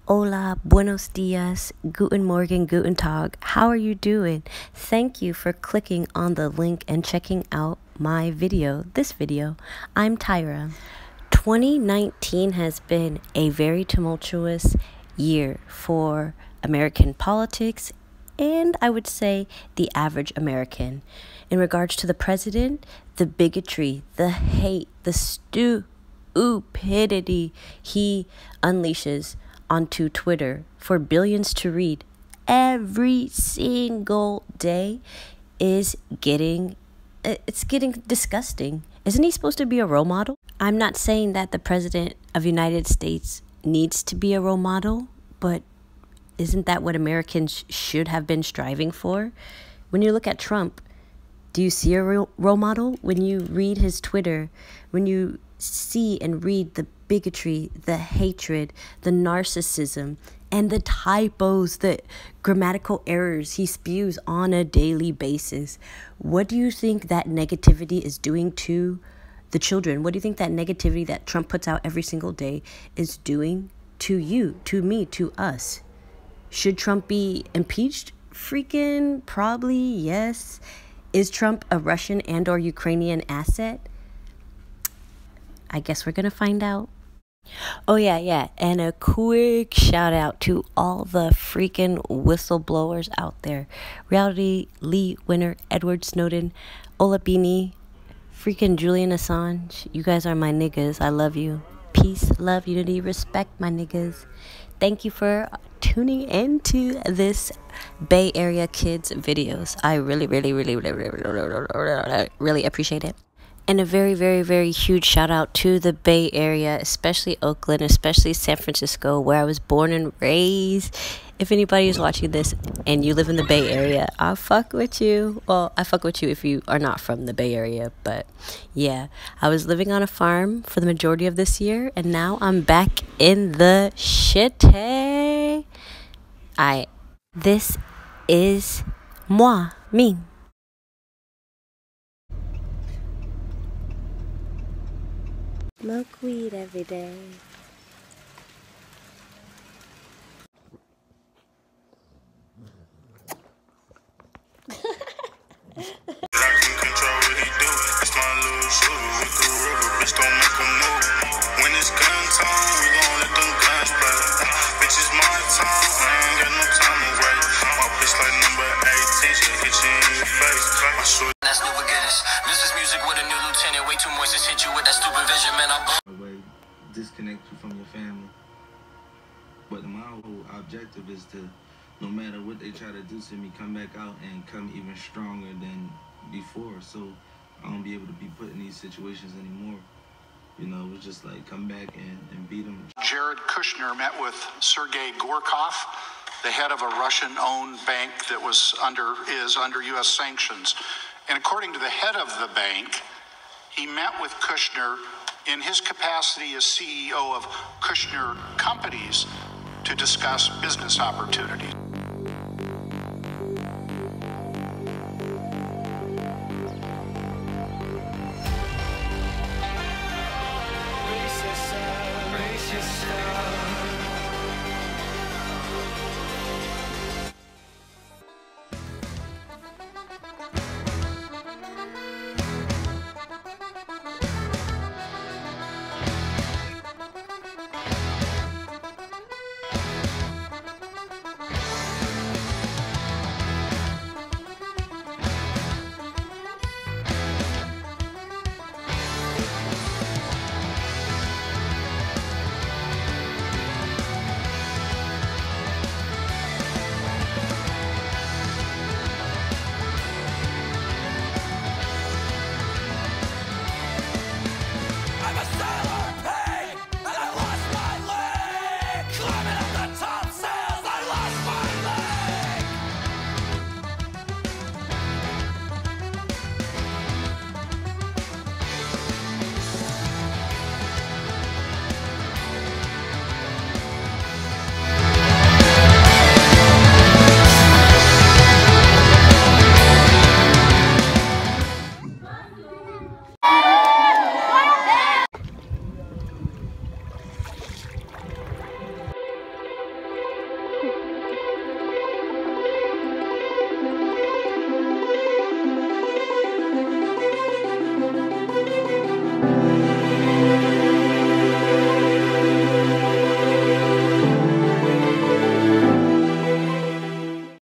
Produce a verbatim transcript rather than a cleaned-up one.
Hola, buenos dias, guten morgen, guten tag. How are you doing? Thank you for clicking on the link and checking out my video, this video. I'm Tyra. twenty nineteen has been a very tumultuous year for American politics and I would say the average American. In regards to the president, the bigotry, the hate, the stupidity he unleashes onto Twitter for billions to read every single day is getting, it's getting disgusting. Isn't he supposed to be a role model? I'm not saying that the president of the United States needs to be a role model, but isn't that what Americans should have been striving for? When you look at Trump, do you see a real role model? When you read his Twitter, when you see and read the bigotry, the hatred, the narcissism, and the typos, the grammatical errors he spews on a daily basis, what do you think that negativity is doing to the children? What do you think that negativity that Trump puts out every single day is doing to you, to me, to us? Should Trump be impeached? Freaking probably yes. Is Trump a Russian and or Ukrainian asset? I guess we're going to find out. Oh, yeah, yeah. And a quick shout out to all the freaking whistleblowers out there. Reality Lee winner Edward Snowden, Olabini, freaking Julian Assange. You guys are my niggas. I love you. Peace, love, unity, respect, my niggas. Thank you for tuning into this Bay Area Kids videos. I really, really, really, really, really, really, really, really appreciate it. And a very, very, very huge shout out to the Bay Area, especially Oakland, especially San Francisco, where I was born and raised. If anybody is watching this and you live in the Bay Area, I'll fuck with you. Well, I fuck with you if you are not from the Bay Area. But yeah, I was living on a farm for the majority of this year. And now I'm back in the shit. Hey, I, this is moi, me. Smoke weed every day. That's new beginnings. This is music with a new lieutenant. Way too much to hit you with that stupid vision, man. I'm way disconnect you from your family. But my whole objective is to, no matter what they try to do to me, come back out and come even stronger than before. So I don't be able to be put in these situations anymore. You know, it's just like come back and, and beat them. Jared Kushner met with Sergei Gorkov, the head of a Russian-owned bank that was under is under U S sanctions. And according to the head of the bank, he met with Kushner in his capacity as C E O of Kushner Companies to discuss business opportunities.